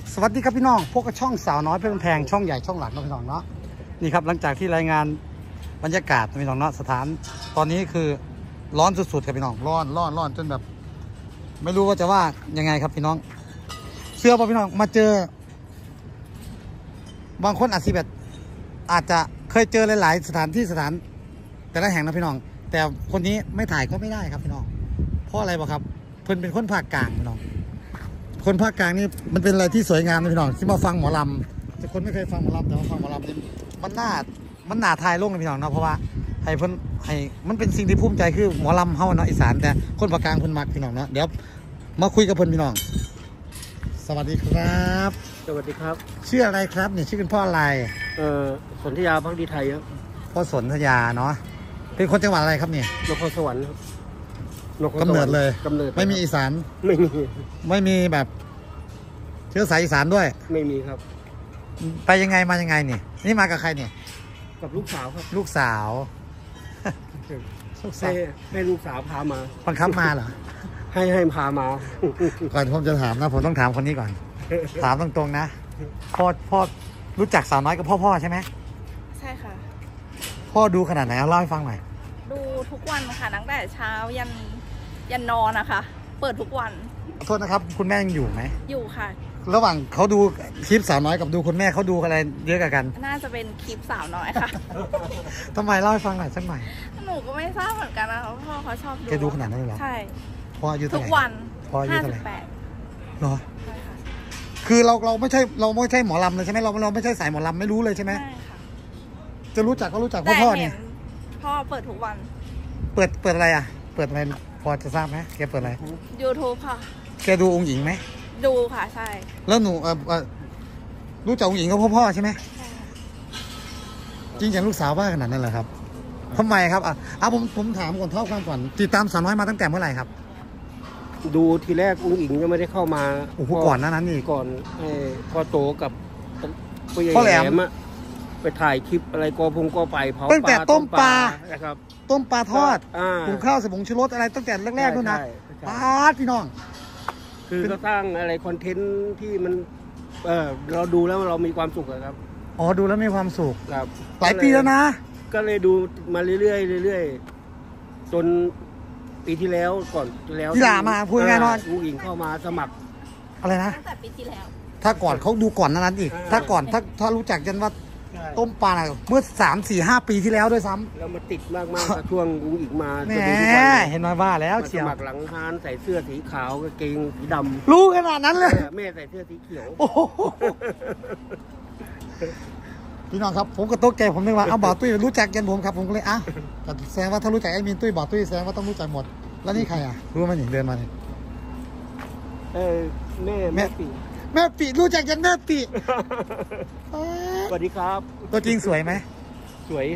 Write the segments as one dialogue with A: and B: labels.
A: สวัสดีครับพี่น้องพวกกับช่องสาวน้อยเพื่อนแพงช่องใหญ่ช่องหลักนะพี่น้องเนาะนี่ครับหลังจากที่รายงานบรรยากาศพี่น้องเนาะสถานตอนนี้คือร้อนสุดๆครับพี่น้องร้อนจนแบบไม่รู้ว่าจะว่ายังไงครับพี่น้องเชื่อป่ะพี่น้องมาเจอบางคนอาจจะเคยเจอหลายๆสถานแต่ละแห่งนะพี่น้องแต่คนนี้ไม่ถ่ายก็ไม่ได้ครับพี่น้องเพราะอะไรบ่ครับเพิ่นเป็นคนภาคกลางพี่น้องคนภาคกลางนี่มันเป็นอะไรที่สวยงามนะพี่น้องที่มาฟังหมอลำแต่คนไม่เคยฟังหมอลำแต่ว่าฟังหมอลำนี่มันน่าทายลงนะพี่น้องนะเพราะว่าให้มันเป็นสิ่งที่ภูมิใจคือหมอลำเฮาเนาะอีสานแต่คนภาคกลางเพิ่นมักพี่น้องเนาะเดี๋ยวมาคุยกับเพิ่นพี่น้องสวัสดีครับ
B: สวัสดีครับ
A: ชื่ออะไรครับเนี่ยชื่อคุณพ่ออะไร
B: สนธยาพักดีไทยครับ
A: พ่อสนธยาเนาะเป็นคนจังหวัดอะไรครับเนี่ย
B: นครสวรรค์ครับ
A: กำเนิดเลย
B: กำเนิด
A: ไม่มีอีสาน
B: ไม่
A: มีแบบเชื้อสายอีสานด้วย
B: ไม่มีครับ
A: ไปยังไงมายังไงเนี่ยนี่มากับใครเนี่ย
B: กับลูกสาวครับ
A: ลูกสาว
B: ให้ลูกสาวพามา
A: บังคับมาเหรอ
B: ให้พามา
A: ก่อนผมจะถามนะผมต้องถามคนนี้ก่อนถามตรงๆนะพ่อรู้จักสาวน้อยกับพ่อใช่ไหม
C: ใช่ค่ะ
A: พ่อดูขนาดไหนเล่าให้ฟังหน่อย
C: ดูทุกวันค่ะตั้งแต่เช้ายันนอนนะคะเปิดทุกวัน
A: โทษนะครับคุณแม่ยังอยู่ไหม
C: อยู่ค่ะ
A: ระหว่างเขาดูคลิปสาวน้อยกับดูคุณแม่เขาดูอะไรเยอะกัน
C: น่าจะเป็นคลิปสาวน้อยค่ะ
A: ทำไมเล่าให้ฟังหน่อยสักหน่อย
C: หนูก็ไม่ทราบเหมือนกันนะพ่อเขาชอบดู
A: แกดูขนาดนั้นเลยเหรอ
C: ใช่
A: พ่ออายุเท่าไหร่
C: ทุกวัน
A: พ่ออายุเท่าไหร่
C: เหรอ
A: ใช่ค่ะคือเราไม่ใช่หมอลำเลยใช่ไหมเราไม่ใช่สายหมอลำไม่รู้เลยใช่ไหม
C: ใช่ค่ะ
A: จะรู้จักก็รู้จักพ่อเนี่ย
C: พ่อเปิดทุกวัน
A: เปิดอะไรอ่ะเปิดอะไรพอจะทราบไหมแกเปิดอะไร
C: YouTube ค่ะ
A: แกดูองค์หญิงไหม
C: ดูค่ะใช่
A: แล้วหนูรู้จักองค์หญิงก็พ่อใช่ไหมจริงจังลูกสาวว่าขนาดนั้นเหรอครับทำไมครับผมถามก่อนเท่าความก่อนติดตามสาวน้อยมาตั้งแต่เมื่อไหร่ครับ
B: ดูทีแรกองค์หญิงยังไม่ได้เข้ามา
A: โอ้โหก่อนนั้นนี่
B: ก่อนพ่อโตกับพ่อแหลมไปถ่ายคลิปอะไรกอไปเผา
A: ตั้งแต่ต้มปลา
B: นะครับ
A: ต้มปลาทอดหุงข้าวใส่ผงชูรสอะไรตั้งแต่แรกๆด้วยนะปาดพี่น้อง
B: คือก็สร้างอะไรคอนเทนต์ที่มันเราดูแล้วเรามีความสุขครับ
A: อ๋อดูแล้วมีความสุข
B: ครับ
A: หลายปีแล้วนะ
B: ก็เลยดูมาเรื่อยจนปีที่แล้วก่อนแล้ว
A: ที่ลามาพูดง่ายๆนอน
B: ผู้หญิงเข้ามาสมัคร
A: อะไรนะ
C: ตั้งแต่ปีที่แล้ว
A: ถ้าก่อนเขาดูก่อนนั้นอีกถ้าก่อนถ้ารู้จักกันว่าต้มปลาเมื่อ3-4-5 ปีที่แล้วด้วยซ้
B: ำแล้วมาติดมากๆช่วงผู้หญิงมา
A: แหมเห็นมาบ้าแล้วเชียว
B: สมัครหลังฮานใส่เสื้อสีขาวกางเกงสีด
A: ำรู้ขนาดนั้นเลย
B: แม่ใส่เสื้อสีเขียว
A: พี่น้องครับผมก็โต๊ะแกผมนึกว่าบ่าวตุ้ยรู้จักกันผมครับผมก็เลยแสดงว่าถ้ารู้จักไอ้มีนตุ้ยบ่าวตุ้ยแสดงว่าต้องรู้จักหมดแล้วนี่ใครรู้ไหมนี่เดินมาเนี่ย
B: แม่
A: ปีรู้จักกันแม่ปี
B: สวัสดีครับ
A: ตัวจริงสวยไหม
B: สวย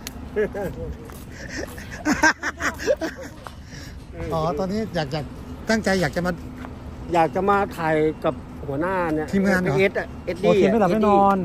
A: อ๋อตอนนี้อยากตั้งใจอยากจะ
B: มาถ่ายกับหัวหน้าเนี่ย
A: ทีมงานเหรอ
B: เอ็ดดี้
A: ไม่หลับไม่นอน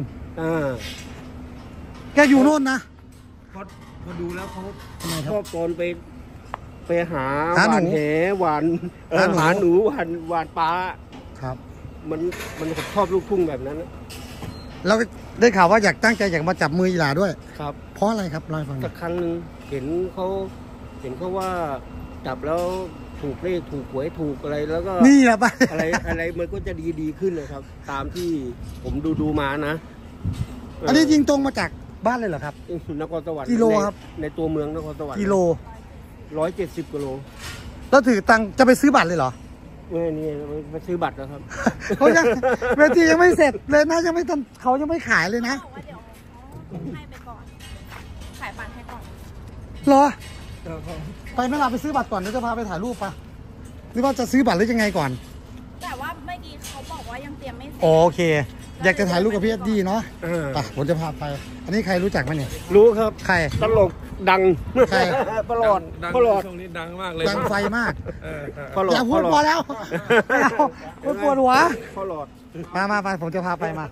A: แกอยู่โน่นนะ
B: พอดูแล้วเขาชอบตอนไปหาหวานแหหวานหาหนูหวานปลา
A: ครับ
B: มันชอบลูกทุ่งแบบนั้น
A: แล้วได้ข่าวว่าตั้งใจอยากมาจับมืออีหลาด้วย
B: ครับ
A: เพราะอะไรครับเล่าให้ฟัง
B: สักครั้งหนึ่งเห็นเขาว่าจับแล้วถูกเลขถูกหวยถูกอะไรแล้วก็
A: นี่แหละป่ะ
B: อะไรมันก็จะดีขึ้นเลยครับตามที่ผมดูมานะ
A: อันนี้ยิงตรงมาจากบ้านเลยเหรอครับ
B: นครสวรรค์
A: กิโลครับ
B: ในตัวเมืองนครสวรรค์
A: กิโล
B: 170 กิโล
A: แล้วถือตังจะไปซื้อบัตรเลยเหรอ
B: นี่ไปซื้อบัตรแล้วครับ
A: เขายังเวทียังไม่เสร็จเลยนะยังไม่ทันเขายังไม่ขายเลยนะ
C: เดี๋ยวให้ไปก่อนขายบัตรให้ก่อน
A: เหรอไปไม่ลาไปซื้อบัตรก่อนเดี๋ยวจะพาไปถ่ายรูปปะหรือว่าจะซื้อบัตรหรือยังไงก่อน
C: แต่ว่าเมื่อกี้เขาบอกว่ายังเตรียมไม่เสร็จ
A: โอเคอยากจะถ่ายรูปกับพี่เอ็ดดี้เนาะผมจะพาไปอันนี้ใครรู้จักไหมเนี่ย
B: รู้ครับ
A: ใคร
B: ตลกดัง
A: ใคร
B: ประหลอด
D: ช่วงนี้ดังมากเลย
A: ดังไฟมาก
B: อย่า
A: พูดพอแล้วปวดหัว
B: ประหลอด
A: มาผมจะพาไปมา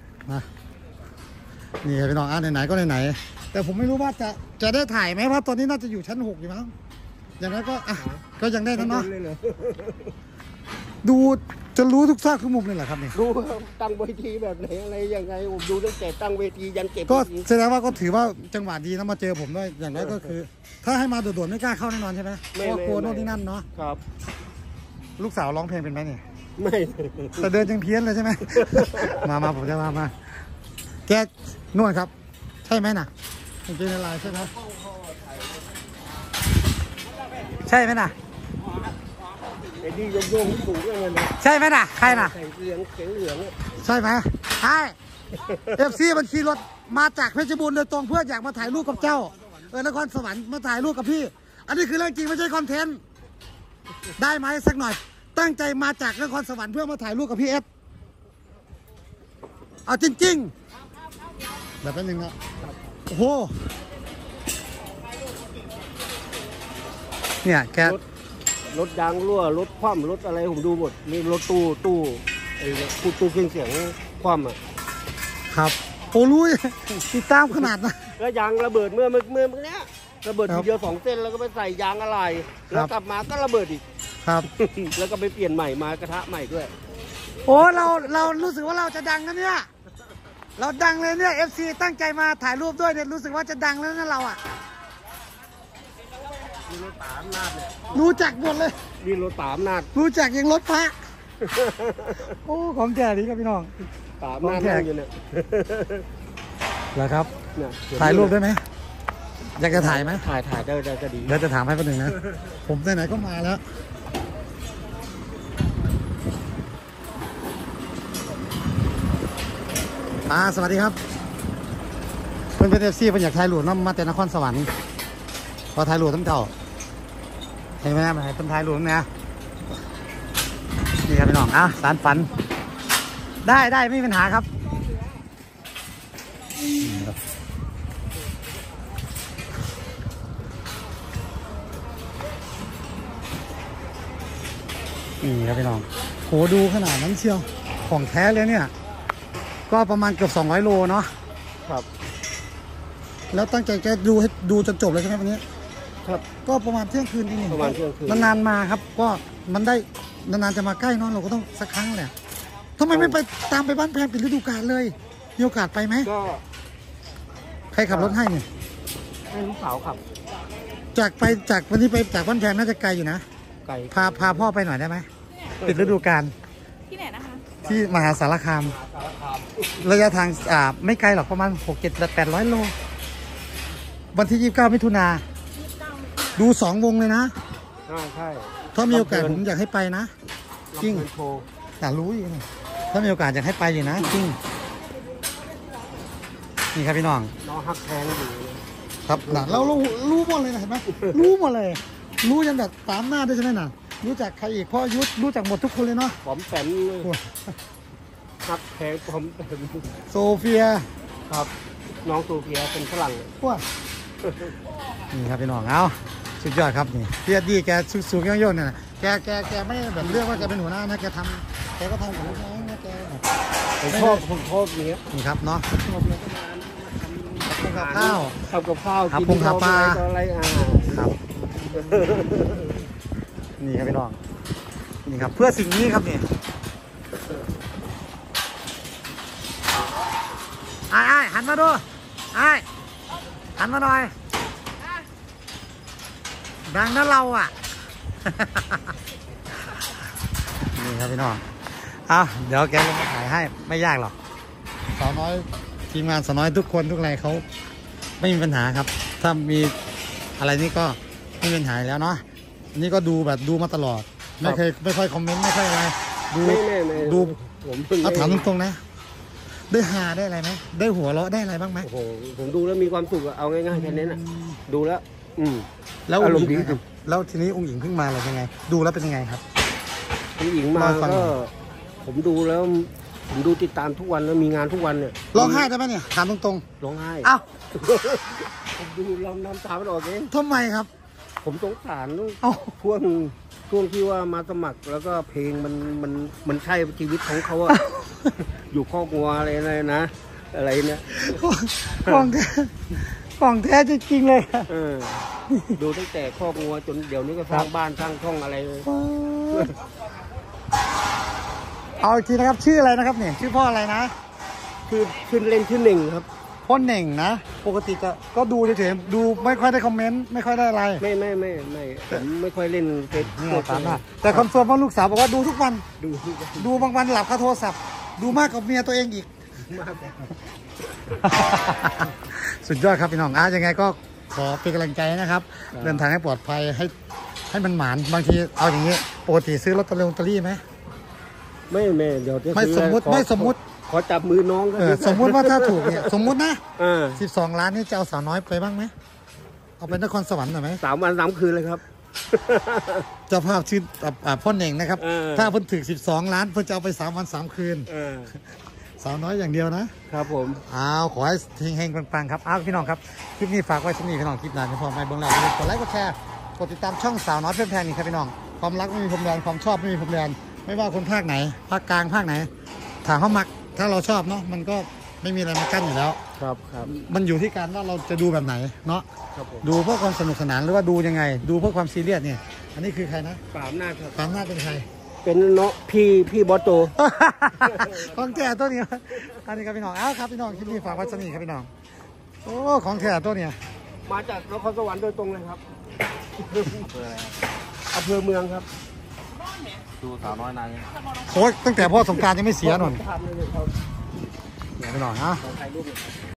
A: นี่พี่น้องไหนๆก็ไหนๆแต่ผมไม่รู้ว่าจะได้ถ่ายไหมเพราะตอนนี้น่าจะอยู่ชั้น 6อยู่มั้งอย่างนั้นก็ยังได้นะเนาะดูจะรู้ทุกซอกทุกมุมเลยเหรอครับเนี่ย
B: รู้ตั้งเวทีแบบไหนอะไรยังไงผมดูตั้งแต่ตั้งเวทียันเก็บ
A: ก็แสดงว่าก็ถือว่าจังหวะดีนะมาเจอผมด้วยอย่างน้อยก็คือ ถ้าให้มาโดดๆไม่กล้าเข้าแน่นอนใช่ไหมเพราะว่ากลัวโน่นนี่นั่นเนาะ
B: ครับ
A: ลูกสาวร้องเพลงเป็นไหมเนี่ย
B: ไม่
A: แต่เดินยังเพี้ยนเลยใช่ไหม มาผมจะมาแกนวดครับ ใช่ไหมน่ะจริงๆในไลน์ใช่ไหมใช่ไหมน่ะ
B: ไอ้ที่โยงสูงอะไรนะ
A: ใช่ไหมน่ะใครน่ะ
B: ใส่เหลืองเสียงเหลือง
A: ใช่ไหมใช่เอฟซีมันขี่รถมาจากเพชรบูรณ์โดยตรงเพื่ออยากมาถ่ายรูปกับเจ้านครสวรรค์มาถ่ายรูปกับพี่ อันนี้คือเรื่องจริงไม่ใช่คอนเทนต์ได้ไหมสักหน่อย ตั้งใจมาจากนครสวรรค์เพื่อมาถ่ายรูปกับพี่เอฟเอาจริงๆแบบนั้นนึงนะโอ้โหเนี่ยแก
B: รถยางรั่วรถคว่ำรถอะไรผมดูหมดมีรถตู้ไอ้ตู้เครื่องเสียงคว่ำอ่ะ
A: ครับโอ้รู้ติดตามขนาดนะ
B: แล้วยางระเบิดเมื่อเนี้ยระเบิดทีเดียว2 เส้นแล้วก็ไปใส่ยางอะไรแล้วกลับมาก็ระเบิดอีก
A: ครับ
B: แล้วก็ไปเปลี่ยนใหม่มากระทะใหม่ด้วย
A: โอ้เรารู้สึกว่าเราจะดังนะเนี่ยเราดังเลยเนี่ย FC ตั้งใจมาถ่ายรูปด้วยเนี่ยรู้สึกว่าจะดังแล้วนะเราอ่ะ
B: มีรถตามนาดเนี่ย
A: รู้จักหมดเลย
B: มีรถตามนาด
A: รู้จักยังรถพระโอ้ของแก่ดีครับพี่น้อง
B: ตามนาดนั่งอยู่เนี่ย
A: เหรอครับ
B: เนี่ย
A: ถ่ายรูปได้ไหมอยากจะถ่ายไหม
B: ถ่ายได้ก็ดี
A: เดี๋ยวจะถามให้คนหนึ่งนะผมไหนๆก็มาแล้วสวัสดีครับเพื่อนเป็น FC เป็นอยากถ่ายรูปน้ำมาแต่นครสวรรค์พอถ่ายรูปตั้งเจ้าเห็นไหมนะเป็นถ่ายรูปนะนี่ครับพี่น้องสารฝันได้ไม่มีปัญหาครับนี่ครับพี่น้องโหดูขนาดนั้นเชียวของแท้เลยเนี่ยก็ประมาณเกือบ200 โลเนาะ
B: ครับ
A: แล้วตั้งใจจะดูให้ดูจนจบเลยใช่ไหมวันนี้
B: ครับ
A: ก็ประมาณเที่ยงคืนนี่
B: ประมาณเที่ยงคืน
A: นานๆมาครับก็มันได้นานๆจะมาใกล้เนาะเราก็ต้องสักครั้งแหละทำไมไม่ไปตามไปบ้านแพงปิดฤดูกาลเลยมีโอกาสไปไหม
B: ก็
A: ใครขับรถให้เนี่ย
B: ให้ลูกสาวขับ
A: จากวันนี้ไปจากบ้านแพงน่าจะไกลอยู่นะ
B: ไก่
A: พาพ่อไปหน่อยได้ไหมปิดฤดูกาล
C: ที่ไหนนะคะ
A: ที่มหาสารคามระยะทางไม่ไกลหรอกประมาณ600-800 โลวันที่29 มิถุนาดู2 วงเลยนะ
B: ใช่
A: ถ้ามีโอกาสผมอยากให้ไปนะจริง
B: ลำเพลินโชว์
A: อยากรู้อยู่นะถ้ามีโอกาสอยากให้ไปอยู่นะจริงนี่ครับพี่น้อง
B: น้องฮักแทงอยู่
A: ครับเรารู้หมดเลยนะเห็นไหมรู้หมดเลย รู้ยันแบบตามหน้าด้วยใช่ไหมน่ะรู้จักใครอีกเพราะยุทธรู้จักหมดทุกคนเลยเนาะ
B: ผมแปมฮักแทงผมแปม
A: โซเฟีย
B: ครับ น้องโซเฟียเป็นฝรั่ง
A: พวกนี่ครับพี่น้องเอาสุดยอดครับนี่พี่อดีแกสูงๆโยนๆเนี่ยนะแกไม่แบบเลือกว่าแกเป็นหัวหน้านะแกก็ทำกับลูกน้องนะแก
B: ผมชอบอย่างเงี้ย
A: นี่ครับเนาะ
B: ทำกับข้าว
A: หา
B: กิน
A: ปงหาปลา
B: อะไร
A: ครับนี่ครับพี่น้องนี่ครับเพื่อสิ่งนี้ครับนี่ไอ้หันมาดูไอ้หันมาหน่อยดังนะเราอ่ะ นี่ครับพี่น้องเดี๋ยวแกลงมาถ่ายให้ไม่ยากหรอกสาวน้อยทีมงานสาวน้อยทุกคนทุกอะไรเขาไม่มีปัญหาครับถ้ามีอะไรนี่ก็ไม่มีปัญหาแล้วเนาะอันนี้ก็ดูแบบดูมาตลอดไม่ค่อยคอมเมนต์ไม่ค่อยอะไรดู
B: ผม
A: เอาถามตรงๆนะได้หาได้อะไรไหมได้หัวเราะได้อะไรบ้างไหม
B: โอ้โหผมดูแล้วมีความสุขเอาง่ายๆแค่นี้นะดูแล้ว
A: แล้ว
B: อารมณ์ดี
A: แล้วทีนี้องค์หญิงเพิ่งมาอะไรยังไงดูแล้วเป็นยังไงครับ
B: ผู้หญิงมาก็ผมดูแล้วผมดูติดตามทุกวันแล้วมีงานทุกวันเนี่ย
A: ร้องไห้ได้ไหมเนี่ยถามตรง
B: ร้องไห้
A: ๆอ้าว
B: ผมดูลำน้ำตาไม่ออกเอง
A: ทำไมครับ
B: ผมสงสาร
A: เอ้า
B: ช่วงที่ว่ามาสมัครแล้วก็เพลงมันใช่ชีวิตของเขาอะ อยู่ข้องัวอะไรนะอะไรเนี่ย
A: ของแท้จริงๆเลย
B: ดูตั้งแต่ข้องัวจนเดี๋ยวนี้ก็สร้างบ้านสร้างช่องอะไรเลย
A: เอาอีกทีนะครับชื่ออะไรนะครับเนี่ยชื่อพ่ออะไรนะ
B: ชื่อเล่นชื่อหนึ่งครับ
A: พ่อเหน่งนะปกติก็ดูเฉยๆดูไม่ค่อยได้คอมเมนต์ไม่ค่อยได้อะไร
B: ไม่ผมไม่ค่อยเล่นเฟซ
A: นี่ตามนะแต่คอนเฟิร์มว่าลูกสาวบอกว่าดูทุกวัน
B: ดูทุกวัน
A: ดูบางวันหลับคาโทรศัพท์ดูมากกว่าเมียตัวเองอีก
B: มาก
A: สุดยอดครับพี่น้องยังไงก็ขอเป็นกำลังใจนะครับเดินทางให้ปลอดภัยให้มันหมานบางทีเอาอย่างนี้ปกติซื้อลอตเตอรี่ไหม
B: ไม่เดี๋ยวจะ
A: ไม่สมมุติ
B: ขอจับมือน้องก็
A: สมมุติว่าถ้าถูกเนี่ยสมมุตินะ
B: 12
A: ล้านนี่จะเอาสาวน้อยไปบ้างไหมเอาไปนครสวรรค์หน่อยไหม
B: 3 วัน 3 คืนเลยครับ
A: เจ้าภาพชื่อพ่อเหน่งนะครับถ้าเพิ่นถึง12 ล้านเพิ่นจะเอาไป3 วัน 3 คืนสาวน้อยอย่างเดียวนะครับ
B: ผม
A: ขอให้เฮงๆปังๆครับพี่น้องครับคลิปนี้ฝากไว้ที่นี่พี่น้องคลิปหน้าจะพอไปเบื้องหลังกดไลค์กดแชร์กดติดตามช่องสาวน้อยเพื่อนแพงนี่ครับพี่น้องความรักไม่มีพรมแดนความชอบไม่มีพรมแดนไม่ว่าคนภาคไหนภาคกลางภาคไหนถ้าเขามักถ้าเราชอบเนาะมันก็ไม่มีอะไรมากั้นอยู่แล้ว
B: ครับ
A: มันอยู่ที่การว่าเราจะดูแบบไหนเนาะ
B: ครับผม
A: ดูเพื่อความสนุกสนานหรือว่าดูยังไง ดูเพื่อความซีเรียสเนี่ยอันนี้คือใครนะ
B: ปามหน้าครับ
A: ปามหน้าเป็นใคร
B: เป็นน้องพี่บอสโต
A: ของแก่ตัวนี้อันนี้ครับพี่น้องครับพี่น้องคลิปนี้ฝากไว้สนิทครับพี่น้องโอ้ของแก่ตัวเนี้ย
B: มาจากนครสวรรค์โดยตรงเลยครับอำเภอเมืองครับ
D: ดูสาวน้อยนานยัง
A: โอ้ยตั้งแต่พ่อสงกรานต์ยังไม่เสียหน่อย
B: ทำเลยครับ
A: เดี๋ยวพี่น้องนะ
B: ถ่ายรูป